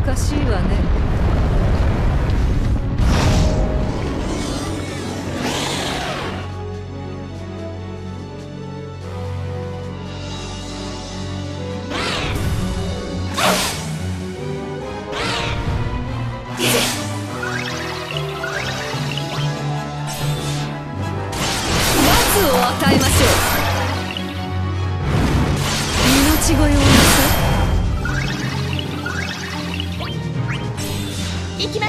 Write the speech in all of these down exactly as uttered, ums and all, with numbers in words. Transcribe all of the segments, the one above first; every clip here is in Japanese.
かしいわね。罰を与えましょう。命乞いをなさい。行きます。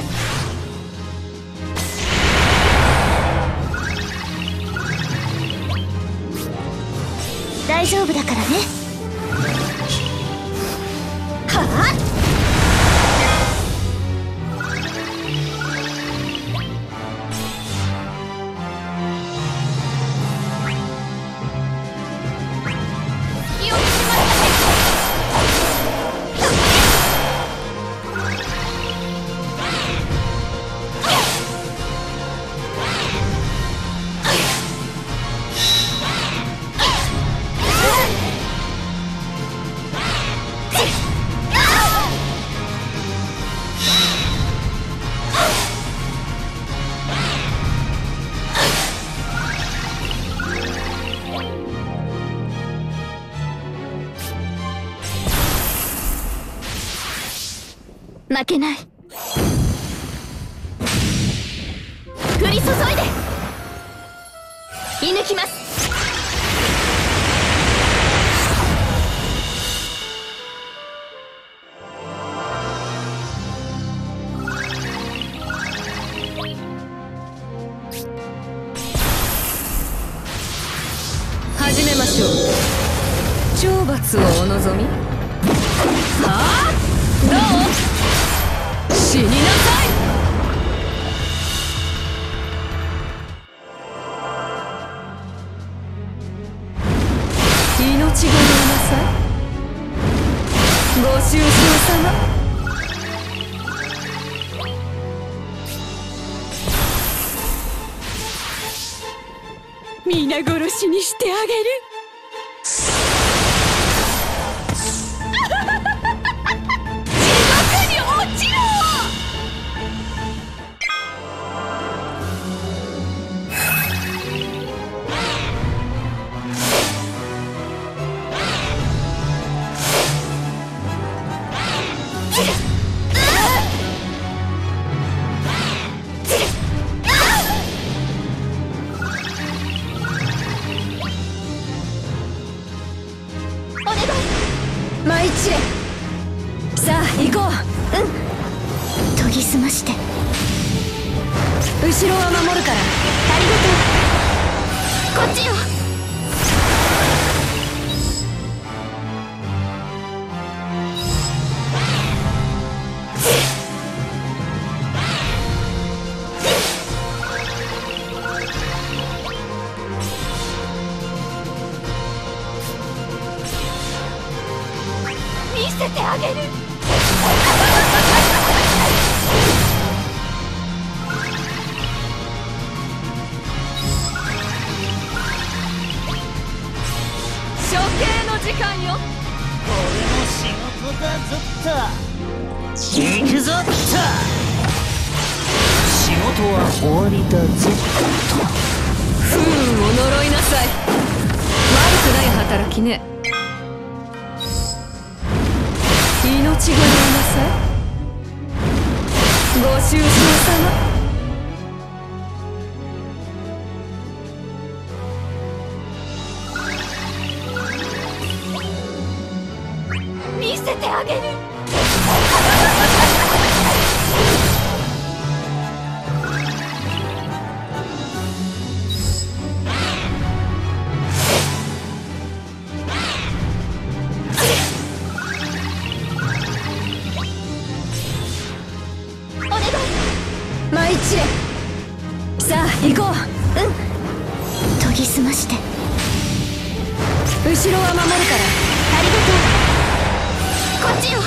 大丈夫だからね。はあ。負けない。降り注いで射抜きます。始めましょう。懲罰をお望み。はあ、どう？死になさい。命乞いをなさい。ご愁傷様。皆殺しにしてあげる。舞い散れ。さあ行こう。うん。研ぎ澄まして。後ろは守るから。ありがとう。こっちよ。見せてあげる。処刑の時間よ。 俺の仕事だぞっと。行くぞっと。仕事は終わりだぞっと。 不運を呪いなさい。悪くない働きね。命乞いをなさい。ご愁傷様。見せてあげる。舞い散れ。さあ行こう。うん。研ぎ澄まして。後ろは守るから。ありがとう。こっちよ。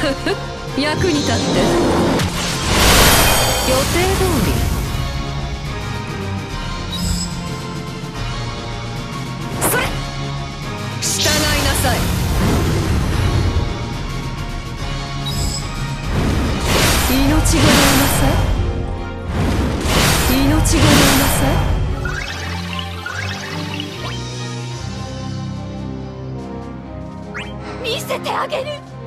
役に立って。予定通り。それ、従いなさい。命がれなさい。命がれなさい。見せてあげる。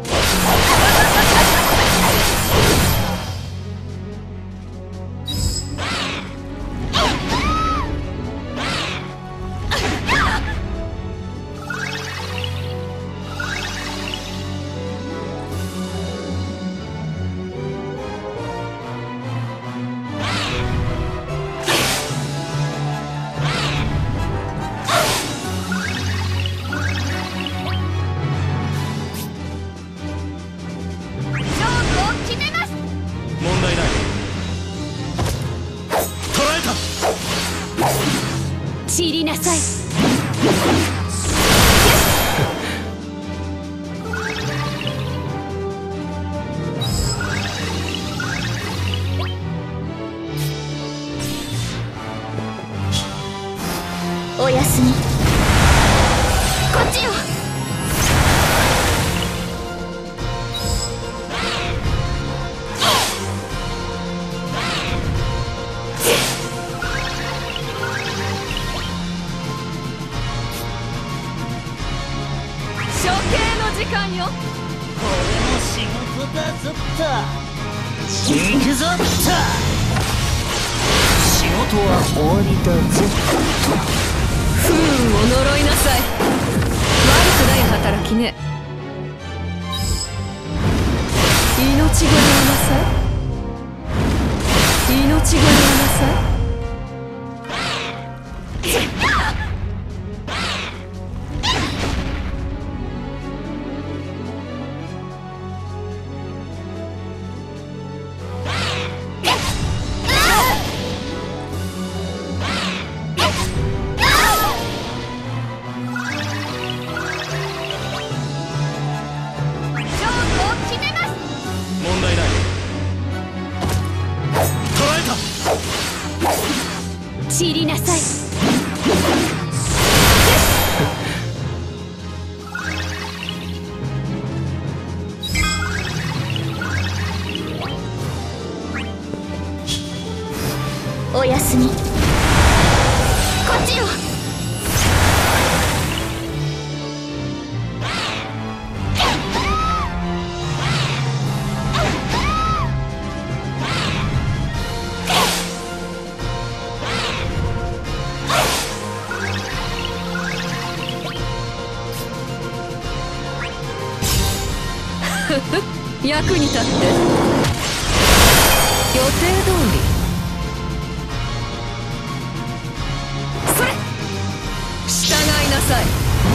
散りなさい。おやすみ。こっちよ。時間よ。これも仕事だぞっと。行くぞっと。仕事は終わりだぞっと。不運を呪いなさい。悪くない働きね。命がれなさい。命がれなさい。散りなさい。おやすみ。こっちよ。役に立って。予定通り。それ、従いなさい。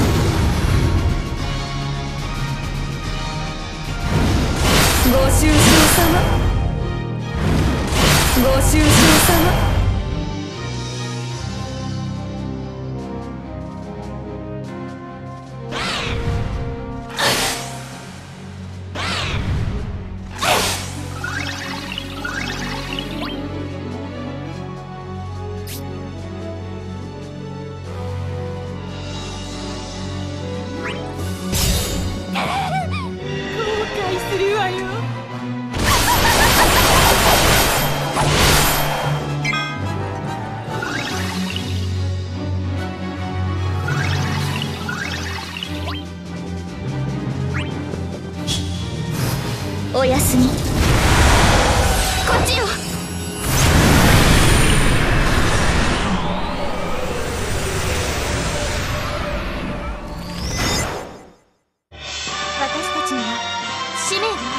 ご愁傷様。ご愁傷様。するわよ。おやすみ。こっちよ。私たちには使命がある。